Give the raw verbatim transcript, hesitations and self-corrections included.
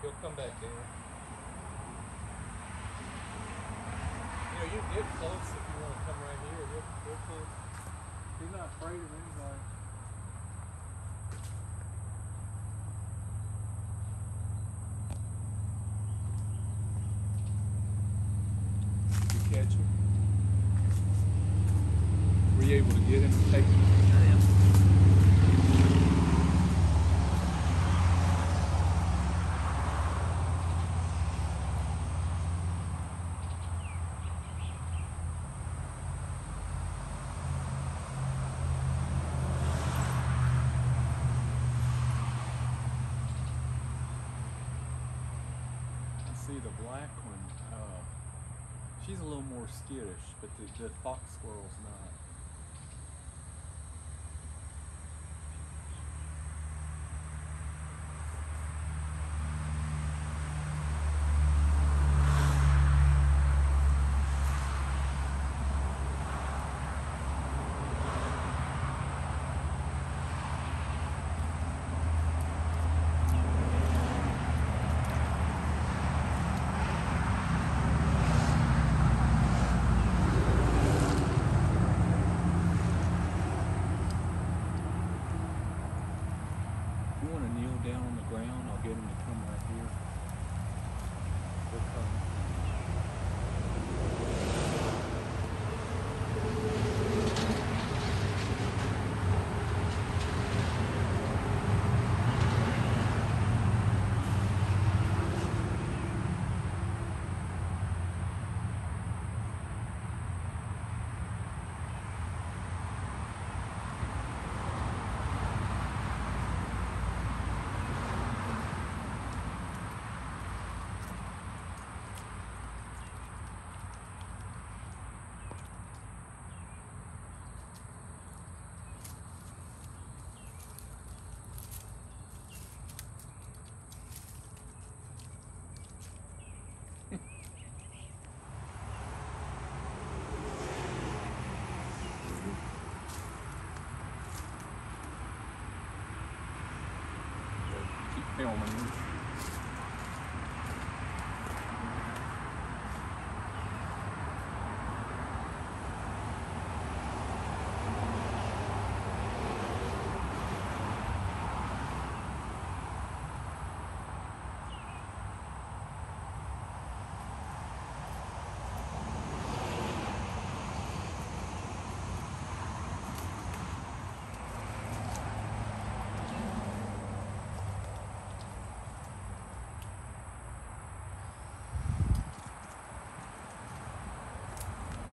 He'll come back down. You know, you can get close if you want to come right here. He'll, he'll come. He's not afraid of anybody. You catch him? Were you able to get him and take him? I am. See the black one, uh, she's a little more skittish, but the, the fox squirrel's not. If you want to kneel down on the ground, I'll get him to come right here. He'll come. Keep filming.